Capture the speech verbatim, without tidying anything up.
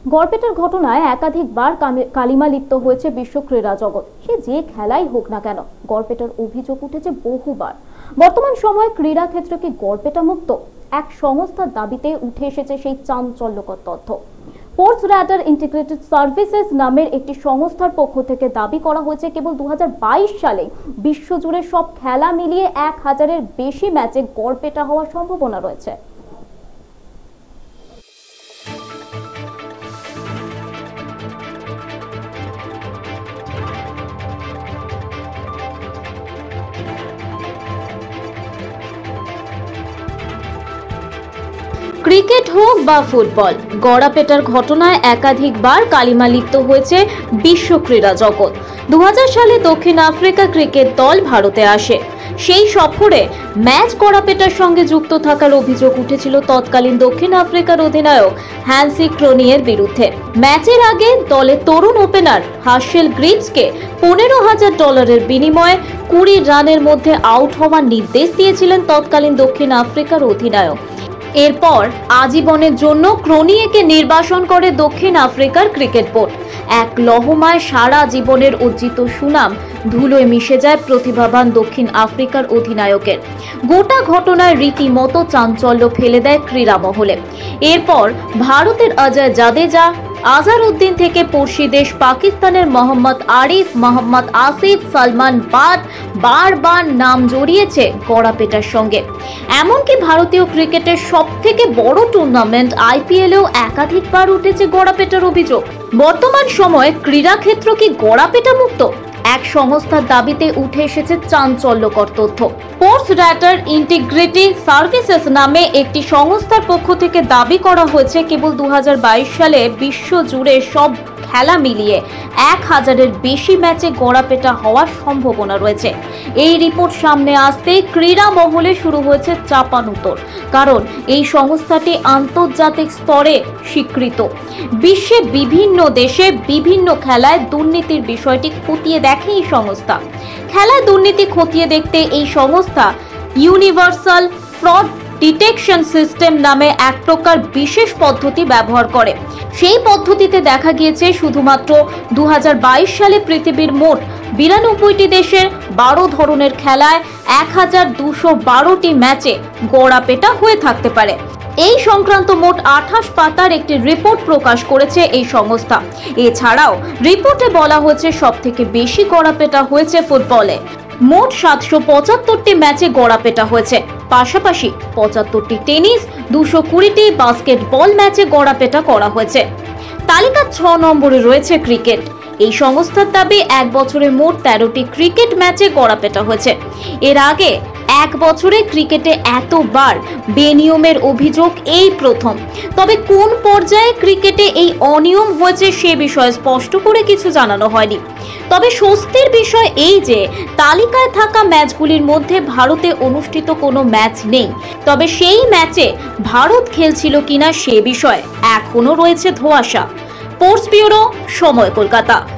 গড়পেটার ঘটনায় একাধিকবার কালিমা লিপ্ত হয়েছে বিশ্ব ক্রীড়া জগৎ। সে যে খেলাই হোক না কেন, গড়পেটার অভিযোগ উঠেছে বহুবার। বর্তমান সময়ে ক্রীড়া ক্ষেত্র কি গড়পেটা মুক্ত? এক সংস্থার দাবিতে উঠে এসেছে সেই চাঞ্চল্যকর তথ্য। স্পোর্টস র্যাডার ইন্টিগ্রেটেড সার্ভিসেস নামের একটি সংস্থার পক্ষ থেকে দাবি করা হয়েছে কেবল দু হাজার বাইশ সালে বিশ্বজুড়ে সব খেলা মিলিয়ে এক হাজারের বেশি ম্যাচে গড়পেটা হওয়ার সম্ভাবনা রয়েছে। ক্রিকেট হোক বা ফুটবল, গড়াপেটার ঘটনায় একাধিকবার কালিমা লিপ্ত হয়েছে বিশ্ব ক্রীড়া জগৎ। দু হাজার সালে দক্ষিণ আফ্রিকা ক্রিকেট দল ভারতে আসে। সেই সফরে ম্যাচ গড়াপেটার সঙ্গে যুক্ত থাকার অভিযোগ উঠেছিল তৎকালীন দক্ষিণ আফ্রিকার অধিনায়ক হ্যান্সি ক্রোনিয়ের বিরুদ্ধে। ম্যাচের আগে দলের তরুণ ওপেনার হার্শেল গ্রিভসকে পনেরো হাজার ডলারের বিনিময়ে কুড়ি রানের মধ্যে আউট হওয়ার নির্দেশ দিয়েছিলেন তৎকালীন দক্ষিণ আফ্রিকার অধিনায়ক। এরপর আজীবনের জন্য ক্রোনিয়েকে নির্বাসন করে দক্ষিণ আফ্রিকার ক্রিকেট বোর্ড। এক লহমায় সারা জীবনের অর্জিত সুনাম ধুলোয় মিশে যায় প্রতিভাবান দক্ষিণ আফ্রিকার অধিনায়কের। গোটা ঘটনায় রীতিমতো চাঞ্চল্য ফেলে দেয় ক্রীড়া মহলে। এরপর ভারতের অজয় জাদেজা, আজহারউদ্দিন থেকে পড়শি দেশ পাকিস্তানের মোহাম্মদ আরিফ, মোহাম্মদ আসিফ, সালমান বাট বারবার নাম জড়িয়েছে গড়াপেটার সঙ্গে। এমনকি ভারতীয় ক্রিকেটের সব থেকে বড় টুর্নামেন্ট আইপিএলেও একাধিকবার উঠেছে গড়াপেটার অভিযোগ। বর্তমান সময়ে ক্রীড়া ক্ষেত্র কি গড়াপেটা মুক্ত? এক সংস্থার দাবিতে উঠে এসেছে চাঞ্চল্যকর তথ্য। স্পোর্টস র্যাডার ইন্টিগ্রেটেড সার্ভিসেস নামে একটি সংস্থার পক্ষ থেকে দাবি করা হয়েছে কেবল দু হাজার বাইশ সালে বিশ্ব জুড়ে সব খেলা মিলিয়ে এক হাজারের বেশি ম্যাচে গড়াপেটা হওয়ার সম্ভাবনা রয়েছে। এই রিপোর্ট সামনে আসতেই ক্রীড়া মহলে শুরু হয়েছে চাপানুতোর, কারণ এই সংস্থাটি আন্তর্জাতিক স্তরে স্বীকৃত। বিশ্বে বিভিন্ন দেশে বিভিন্ন খেলায় দুর্নীতির বিষয়টি খতিয়ে দেখে এই সংস্থা। খেলায় দুর্নীতি খতিয়ে দেখতে এই সংস্থা ইউনিভার্সাল ফ্রড ডিটেকশন সিস্টেম নামে এক প্রকার বিশেষ পদ্ধতি ব্যবহার করে। সেই পদ্ধতিতে দেখা গিয়েছে শুধুমাত্র দু হাজার বাইশ সালে পৃথিবীর মোট বিরানব্বইটি দেশের বারো ধরনের খেলায় এক হাজার দুশো বারোটি ম্যাচে গড়াপেটা হয়ে থাকতে পারে। এই সংক্রান্ত মোট আঠাশ পাতার একটি রিপোর্ট প্রকাশ করেছে এই সংস্থা। এছাড়াও রিপোর্টে বলা হয়েছে সব থেকে বেশি গড়াপেটা হয়েছে ফুটবলে। মোট সাতশো পঁচাত্তরটি ম্যাচে গড়াপেটা হয়েছে। পাশাপাশি পঁচাত্তরটি টেনিস, দুশো কুড়িটি বাস্কেটবল ম্যাচে গড়াপেটা করা হয়েছে। তালিকার ছ নম্বরে রয়েছে ক্রিকেট। এই সংস্থার দাবি এক বছরে মোট তেরোটি ক্রিকেট ম্যাচে গড়াপেটা হয়েছে। এর আগে এক বছরে ক্রিকেটে এতবার বেনিয়মের অভিযোগ এই প্রথম। তবে কোন পর্যায়ে ক্রিকেটে এই অনিয়ম হয়েছে সে বিষয়ে স্পষ্ট করে কিছু জানানো হয়নি। তবে স্বস্তির বিষয় এই যে তালিকায় থাকা ম্যাচগুলির মধ্যে ভারতে অনুষ্ঠিত কোনো ম্যাচ নেই। তবে সেই ম্যাচে ভারত খেলছিল কিনা সে বিষয়ে এখনো রয়েছে ধোঁয়াশা। স্পোর্টস ব্যুরো, সময়, কলকাতা।